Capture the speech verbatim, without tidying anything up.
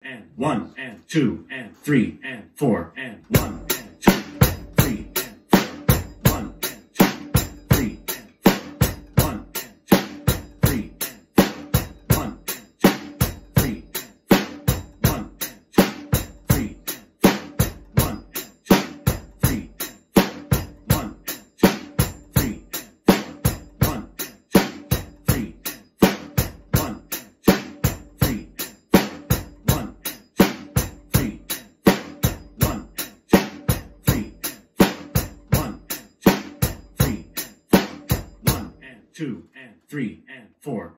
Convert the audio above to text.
and one and two and three and four and one and two and three and four. One and two and three and four. One and two and three and four. One and two and three and four. One and two and three and four. One and two and three and four. One and two and three and four. One and two and three and four. One and two and three and four. One and two and three and four. One and two and three and four. One and two and three and four. One and two and three and four.